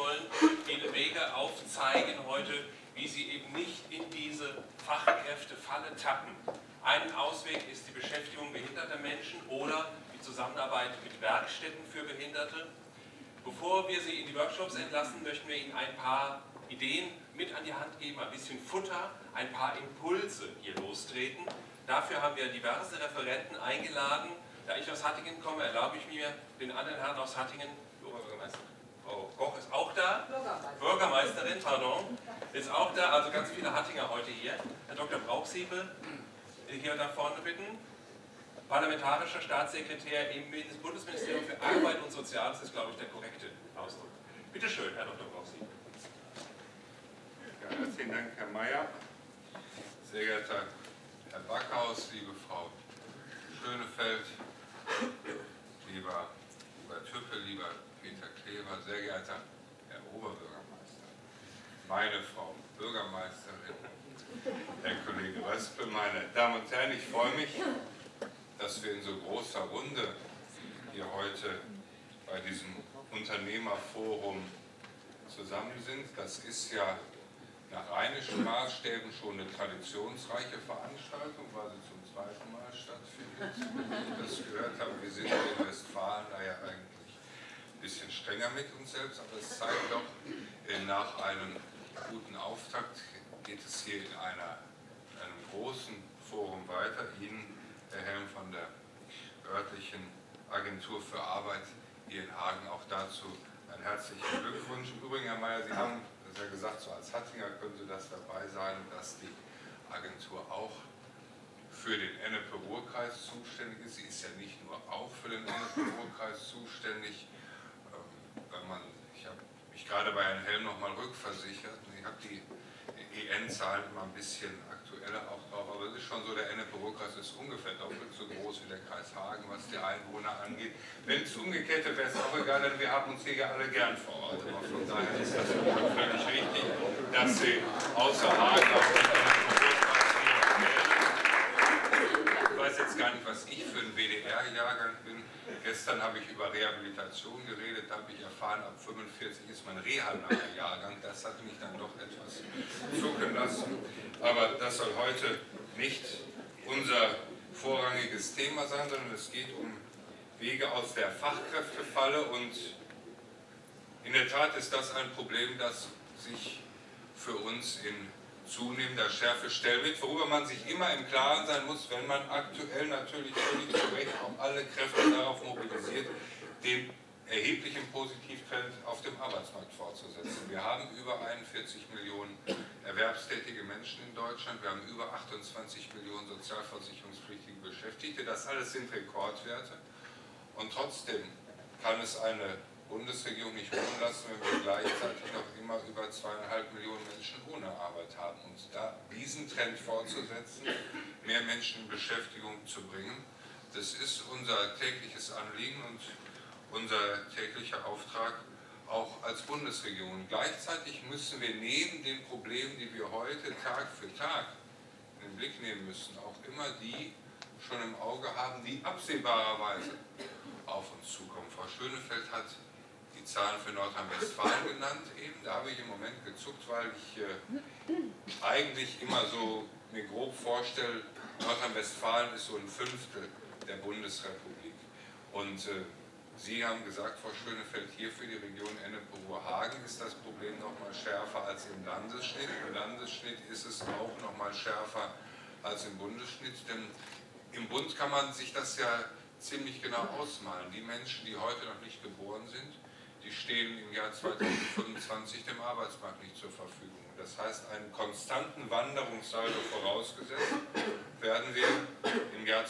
wollen Ihnen Wege aufzeigen heute, wie Sie eben nicht in diese Fachkräftefalle tappen. Ein Ausweg ist die Beschäftigung behinderter Menschen oder die Zusammenarbeit mit Werkstätten für Behinderte. Bevor wir Sie in die Workshops entlassen, möchten wir Ihnen ein paar Ideen mit an die Hand geben, ein bisschen Futter, ein paar Impulse hier lostreten. Dafür haben wir diverse Referenten eingeladen. Da ich aus Hattingen komme, erlaube ich mir, den anderen Herrn aus Hattingen, Frau Koch ist auch da, Bürgermeisterin, pardon, ist auch da, also ganz viele Hattinger heute hier. Herr Dr. Brauchsiebel, hier da vorne bitten. Parlamentarischer Staatssekretär im Bundesministerium für Arbeit und Soziales ist, glaube ich, der korrekte Ausdruck. Bitte schön, Herr Dr. Brauchsiebel. Ja, herzlichen Dank, Herr Mayer. Sehr geehrter Herr Backhaus, liebe Frau Schönefeld, lieber Tüppel, lieber Peter Klever, sehr geehrter Herr Oberbürgermeister, meine Frau Bürgermeisterin, Herr Kollege Röspel, meine Damen und Herren, ich freue mich, dass wir in so großer Runde hier heute bei diesem Unternehmerforum zusammen sind. Das ist ja nach rheinischen Maßstäben schon eine traditionsreiche Veranstaltung, weil sie zum zweiten Mal stattfindet. Wie ich das gehört habe, wir sind in Westfalen da ja eigentlich ein bisschen strenger mit uns selbst, aber es zeigt doch, nach einem guten Auftakt geht es hier in einem großen Forum weiter. Ihnen, Herr Helm von der örtlichen Agentur für Arbeit hier in Hagen, auch dazu einen herzlichen Glückwunsch. Im Übrigen, Herr Mayer, Sie haben ja gesagt, so als Hattinger könnte das dabei sein, dass die Agentur auch für den Ennepe-Ruhr-Kreis zuständig ist. Sie ist ja nicht nur auch für den Ennepe-Ruhr-Kreis zuständig. Ich habe mich gerade bei Herrn Helm nochmal rückversichert und ich habe die EN-Zahlen immer ein bisschen aktueller auch drauf, aber es ist schon so, der Ennepe-Ruhr-Kreis ist ungefähr doppelt so groß wie der Kreis Hagen, was die Einwohner angeht. Wenn es umgekehrt wäre, wäre es auch egal, denn wir haben uns hier ja alle gern vor Ort. Aber von daher ist das völlig richtig, dass Sie außer Hagen auch den Ennepe-Ruhr-Kreis hier melden. Ich weiß jetzt gar nicht, was ich für ein WDR-Jahrgang bin. Gestern habe ich über Rehabilitation geredet, da habe ich erfahren, ab 45 ist mein Reha-Jahrgang. Das hat mich dann doch etwas zucken lassen. Aber das soll heute nicht unser vorrangiges Thema sein, sondern es geht um Wege aus der Fachkräftefalle. Und in der Tat ist das ein Problem, das sich für uns in zunehmender Schärfe stellt, worüber man sich immer im Klaren sein muss, wenn man aktuell natürlich völlig zu Recht auch alle Kräfte darauf mobilisiert, den erheblichen Positivtrend auf dem Arbeitsmarkt fortzusetzen. Wir haben über 41 Millionen erwerbstätige Menschen in Deutschland, wir haben über 28 Millionen sozialversicherungspflichtige Beschäftigte, das alles sind Rekordwerte und trotzdem kann es eine Bundesregierung nicht ruhen lassen, wenn wir gleichzeitig noch immer über 2,5 Millionen Menschen ohne Arbeit haben. Und da diesen Trend fortzusetzen, mehr Menschen in Beschäftigung zu bringen, das ist unser tägliches Anliegen und unser täglicher Auftrag auch als Bundesregierung. Gleichzeitig müssen wir neben den Problemen, die wir heute Tag für Tag in den Blick nehmen müssen, auch immer die schon im Auge haben, die absehbarerweise auf uns zukommen. Frau Schönefeld hat die Zahlen für Nordrhein-Westfalen genannt eben. Da habe ich im Moment gezuckt, weil ich eigentlich immer so mir grob vorstelle, Nordrhein-Westfalen ist so ein Fünftel der Bundesrepublik. Und Sie haben gesagt, Frau Schönefeld, hier für die Region Ennepe-Ruhr-Hagen ist das Problem noch mal schärfer als im Landesschnitt. Im Landesschnitt ist es auch noch mal schärfer als im Bundesschnitt, denn im Bund kann man sich das ja ziemlich genau ausmalen. Die Menschen, die heute noch nicht geboren sind, die stehen im Jahr 2025 dem Arbeitsmarkt nicht zur Verfügung. Das heißt, einen konstanten Wanderungssaldo vorausgesetzt, werden wir im Jahr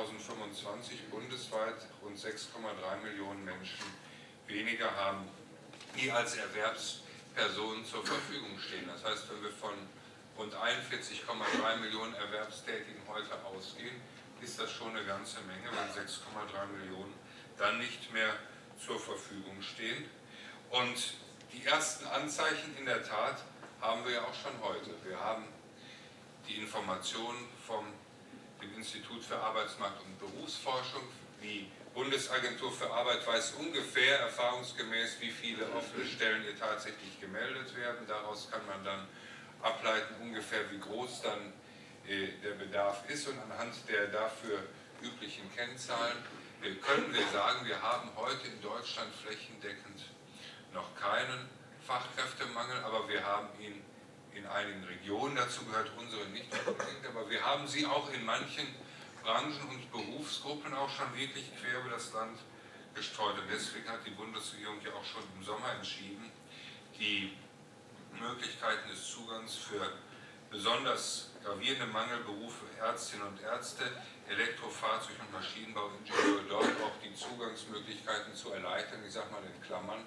2025 bundesweit rund 6,3 Millionen Menschen weniger haben, die als Erwerbspersonen zur Verfügung stehen. Das heißt, wenn wir von rund 41,3 Millionen Erwerbstätigen heute ausgehen, ist das schon eine ganze Menge, wenn 6,3 Millionen dann nicht mehr zur Verfügung stehen. Und die ersten Anzeichen in der Tat haben wir ja auch schon heute. Wir haben die Informationen vom dem Institut für Arbeitsmarkt und Berufsforschung, wie Bundesagentur für Arbeit weiß ungefähr erfahrungsgemäß, wie viele offene Stellen hier tatsächlich gemeldet werden. Daraus kann man dann ableiten ungefähr, wie groß dann der Bedarf ist, und anhand der dafür üblichen Kennzahlen können wir sagen, wir haben heute in Deutschland flächendeckend noch keinen Fachkräftemangel, aber wir haben ihn in einigen Regionen, dazu gehört unsere nicht unbedingt, aber wir haben sie auch in manchen Branchen und Berufsgruppen auch schon wirklich quer über das Land gestreut. Und deswegen hat die Bundesregierung ja auch schon im Sommer entschieden, die Möglichkeiten des Zugangs für besonders gravierende Mangelberufe, Ärztinnen und Ärzte, Elektrofahrzeug- und Maschinenbauingenieure, dort auch die Zugangsmöglichkeiten zu erleichtern. Ich sage mal in Klammern,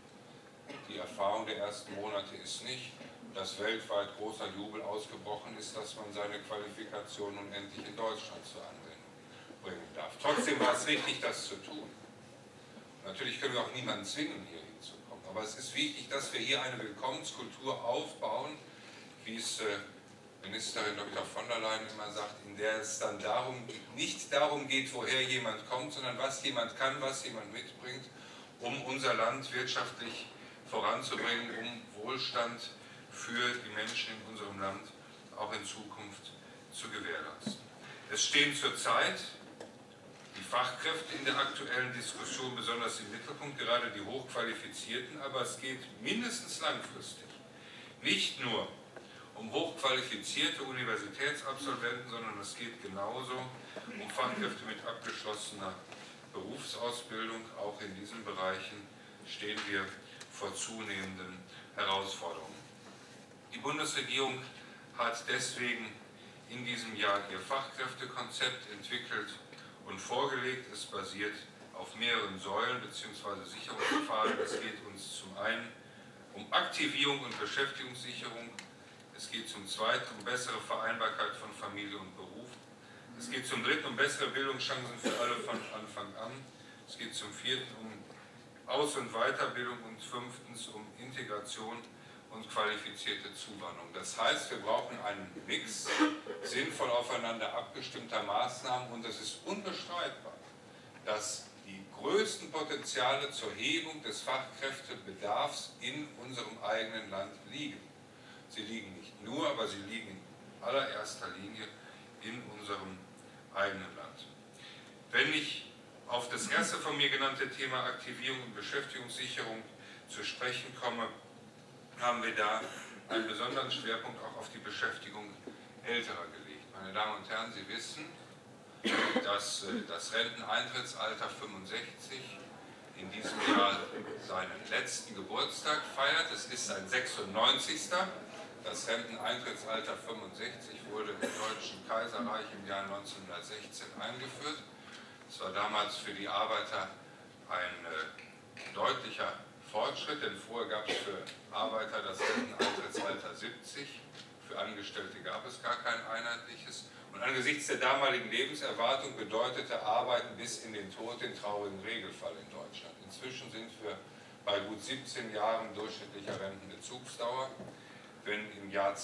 die Erfahrung der ersten Monate ist nicht, dass weltweit großer Jubel ausgebrochen ist, dass man seine Qualifikation nun endlich in Deutschland zur Anwendung bringen darf. Trotzdem war es richtig, das zu tun. Natürlich können wir auch niemanden zwingen, hier hinzukommen, aber es ist wichtig, dass wir hier eine Willkommenskultur aufbauen, wie es Ministerin Dr. von der Leyen immer sagt, in der es dann nicht darum geht, woher jemand kommt, sondern was jemand kann, was jemand mitbringt, um unser Land wirtschaftlich voranzubringen, um Wohlstand für die Menschen in unserem Land auch in Zukunft zu gewährleisten. Es stehen zurzeit die Fachkräfte in der aktuellen Diskussion besonders im Mittelpunkt, gerade die Hochqualifizierten, aber es geht mindestens langfristig nicht nur um hochqualifizierte Universitätsabsolventen, sondern es geht genauso um Fachkräfte mit abgeschlossener Berufsausbildung. Auch in diesen Bereichen stehen wir vor zunehmenden Herausforderungen. Die Bundesregierung hat deswegen in diesem Jahr ihr Fachkräftekonzept entwickelt und vorgelegt. Es basiert auf mehreren Säulen bzw. Sicherungspfaden. Es geht uns zum einen um Aktivierung und Beschäftigungssicherung. Es geht zum Zweiten um bessere Vereinbarkeit von Familie und Beruf. Es geht zum Dritten um bessere Bildungschancen für alle von Anfang an. Es geht zum Vierten um Aus- und Weiterbildung und fünftens um Integration und qualifizierte Zuwanderung. Das heißt, wir brauchen einen Mix sinnvoll aufeinander abgestimmter Maßnahmen, und es ist unbestreitbar, dass die größten Potenziale zur Hebung des Fachkräftebedarfs in unserem eigenen Land liegen. Sie liegen nicht nur, aber sie liegen in allererster Linie in unserem eigenen Land. Wenn ich auf das erste von mir genannte Thema Aktivierung und Beschäftigungssicherung zu sprechen komme, haben wir da einen besonderen Schwerpunkt auch auf die Beschäftigung Älterer gelegt. Meine Damen und Herren, Sie wissen, dass das Renteneintrittsalter 65 in diesem Jahr seinen letzten Geburtstag feiert. Es ist sein 96. Das Renteneintrittsalter 65 wurde im Deutschen Kaiserreich im Jahr 1916 eingeführt. Es war damals für die Arbeiter ein deutlicher Fortschritt, denn vorher gab es für Arbeiter das Renteneintrittsalter 70, für Angestellte gab es gar kein einheitliches. Und angesichts der damaligen Lebenserwartung bedeutete Arbeiten bis in den Tod den traurigen Regelfall in Deutschland. Inzwischen sind wir bei gut 17 Jahren durchschnittlicher Rentenbezugsdauer. Wenn im Jahr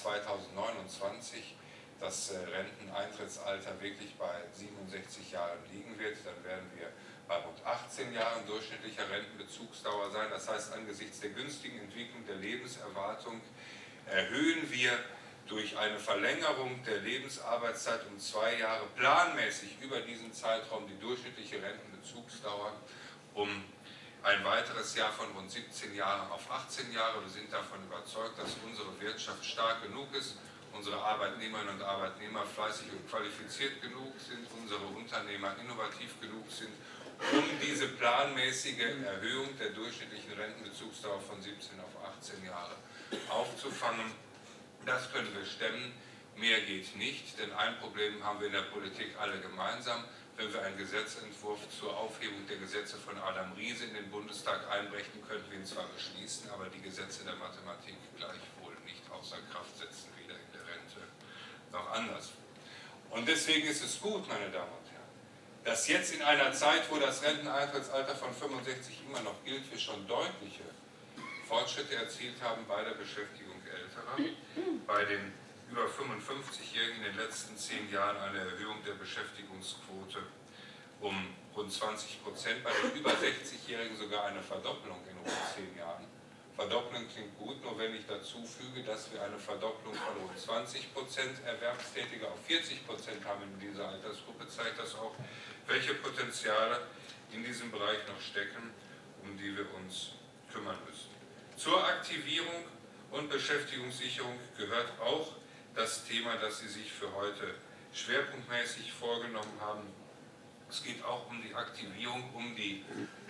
2029 das Renteneintrittsalter wirklich bei 67 Jahren liegen wird, dann werden wir bei rund 18 Jahren durchschnittlicher Rentenbezugsdauer sein. Das heißt, angesichts der günstigen Entwicklung der Lebenserwartung erhöhen wir durch eine Verlängerung der Lebensarbeitszeit um 2 Jahre planmäßig über diesen Zeitraum die durchschnittliche Rentenbezugsdauer um ein weiteres Jahr von rund 17 Jahren auf 18 Jahre. Wir sind davon überzeugt, dass unsere Wirtschaft stark genug ist, unsere Arbeitnehmerinnen und Arbeitnehmer fleißig und qualifiziert genug sind, unsere Unternehmer innovativ genug sind, um diese planmäßige Erhöhung der durchschnittlichen Rentenbezugsdauer von 17 auf 18 Jahre aufzufangen. Das können wir stemmen. Mehr geht nicht, denn ein Problem haben wir in der Politik alle gemeinsam. Wenn wir einen Gesetzentwurf zur Aufhebung der Gesetze von Adam Riese in den Bundestag einbrechen, könnten wir ihn zwar beschließen, aber die Gesetze der Mathematik gleichwohl nicht außer Kraft setzen, weder in der Rente noch anderswo. Und deswegen ist es gut, meine Damen und Herren, dass jetzt in einer Zeit, wo das Renteneintrittsalter von 65 immer noch gilt, wir schon deutliche Fortschritte erzielt haben bei der Beschäftigung Älterer, bei den über 55-Jährigen in den letzten 10 Jahren eine Erhöhung der Beschäftigungsquote um rund 20%, bei den über 60-Jährigen sogar eine Verdopplung in rund 10 Jahren. Verdopplung klingt gut, nur wenn ich dazu füge, dass wir eine Verdopplung von rund 20% Erwerbstätige auf 40% haben in dieser Altersgruppe, zeigt das auch, welche Potenziale in diesem Bereich noch stecken, um die wir uns kümmern müssen. Zur Aktivierung und Beschäftigungssicherung gehört auch das Thema, das Sie sich für heute schwerpunktmäßig vorgenommen haben. Es geht auch um die Aktivierung, um die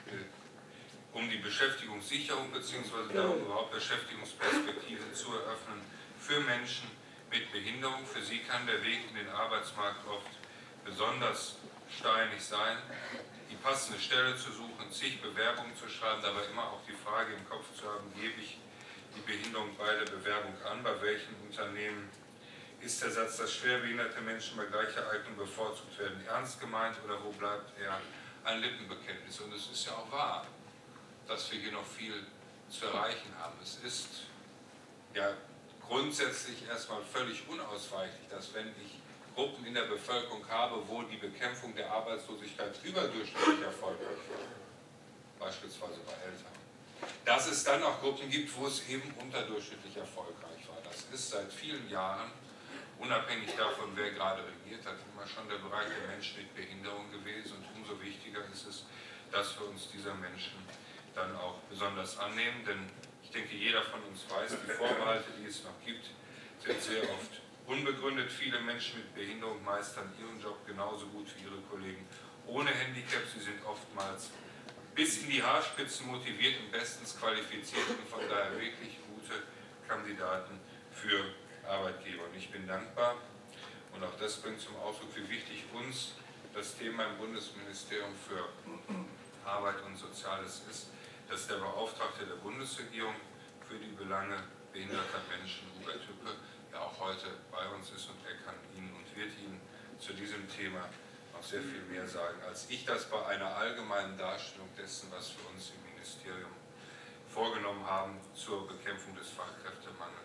Beschäftigungssicherung bzw. darum, überhaupt Beschäftigungsperspektiven zu eröffnen für Menschen mit Behinderung. Für sie kann der Weg in den Arbeitsmarkt oft besonders steinig sein, die passende Stelle zu suchen, zig Bewerbungen zu schreiben, dabei immer auch die Frage im Kopf zu haben, gebe ich die Behinderung bei der Bewerbung an, bei welchen Unternehmen ist der Satz, dass schwerbehinderte Menschen bei gleicher Eignung bevorzugt werden, ernst gemeint oder wo bleibt er ein Lippenbekenntnis? Und es ist ja auch wahr, dass wir hier noch viel zu erreichen haben. Es ist ja grundsätzlich erstmal völlig unausweichlich, dass wenn ich Gruppen in der Bevölkerung habe, wo die Bekämpfung der Arbeitslosigkeit überdurchschnittlich erfolgreich war, beispielsweise bei Eltern, dass es dann auch Gruppen gibt, wo es eben unterdurchschnittlich erfolgreich war. Das ist seit vielen Jahren, unabhängig davon, wer gerade regiert hat, immer schon der Bereich der Menschen mit Behinderung gewesen. Und umso wichtiger ist es, dass wir uns dieser Menschen dann auch besonders annehmen. Denn ich denke, jeder von uns weiß, die Vorbehalte, die es noch gibt, sind sehr oft unbegründet. Viele Menschen mit Behinderung meistern ihren Job genauso gut wie ihre Kollegen ohne Handicap. Sie sind oftmals bis in die Haarspitzen motiviert und bestens qualifiziert und von daher wirklich gute Kandidaten für Arbeitgeber. Und ich bin dankbar, und auch das bringt zum Ausdruck, wie wichtig uns das Thema im Bundesministerium für Arbeit und Soziales ist, dass der Beauftragte der Bundesregierung für die Belange behinderter Menschen, Hubert Hüppe, ja auch heute bei uns ist, und er kann Ihnen und wird Ihnen zu diesem Thema noch sehr viel mehr sagen, als ich das bei einer allgemeinen Darstellung dessen, was wir uns im Ministerium vorgenommen haben zur Bekämpfung des Fachkräftemangels